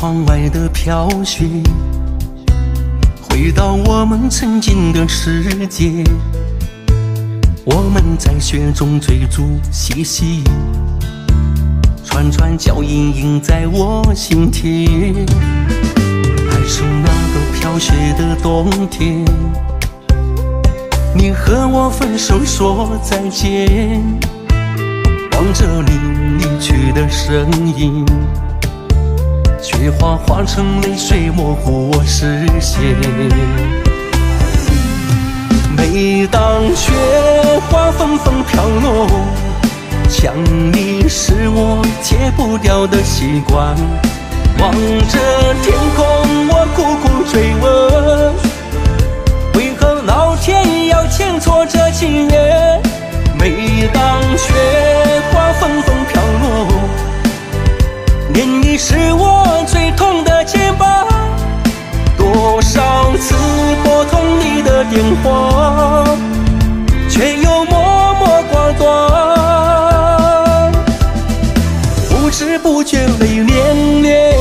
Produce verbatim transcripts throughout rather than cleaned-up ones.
窗外的飘雪，回到我们曾经的世界。我们在雪中追逐嬉戏，串串脚印印在我心田。还是那个飘雪的冬天，你和我分手说再见，望着你离去的身影，雪花化成泪水模糊我视线。每当雪花纷纷飘落，想你是我戒不掉的习惯。望着天空，我苦苦追问，为何老天要牵错这情缘？每当雪花纷纷飘落，念你是我最痛的肩膀。多少次拨通你的电话，却又默默挂断，不知不觉泪涟涟。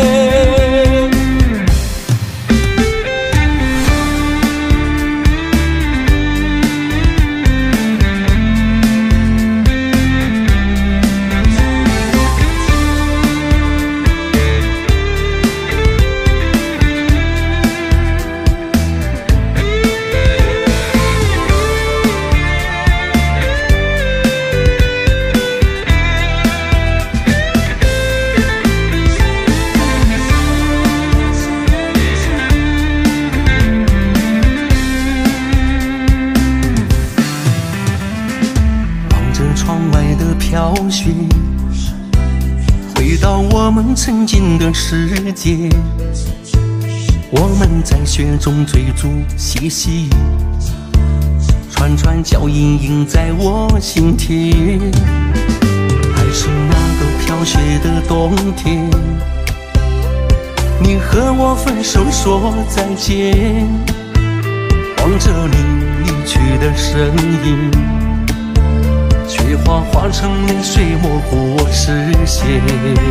窗外的飘雪，回到我们曾经的世界。我们在雪中追逐嬉戏，串串脚印印在我心田。还是那个飘雪的冬天，你和我分手说再见，望着你离去的身影，雪花化成泪水模糊我视线。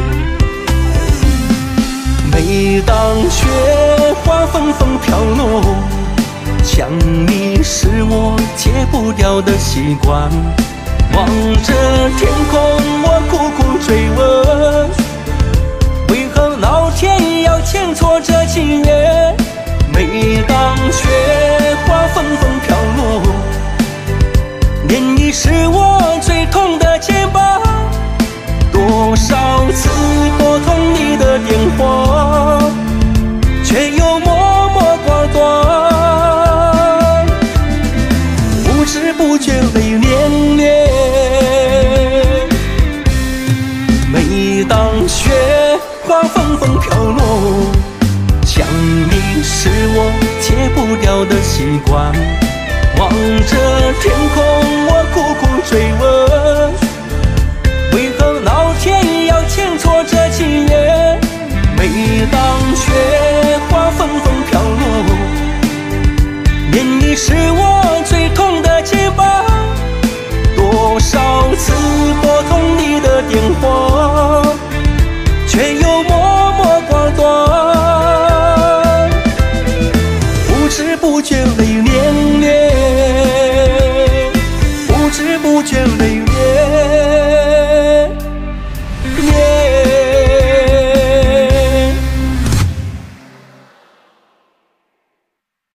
每当雪花纷纷飘落，想你是我戒不掉的习惯。望着天空，我苦苦追问，为何老天要牵错这情缘？每当雪花纷纷飘落，念你是我最痛的肩膀。多少次拨通你的电话，却又默默挂断，不知不觉泪涟涟。每当雪花纷纷飘落，想你是我戒不掉的习惯。望着天空，我苦苦追问，为何老天要牵错这情缘？每当雪花纷纷飘落，念你是我最痛的肩膀。多少次拨通你的电话，却又默默挂断，不知不觉泪涟涟。不知不觉泪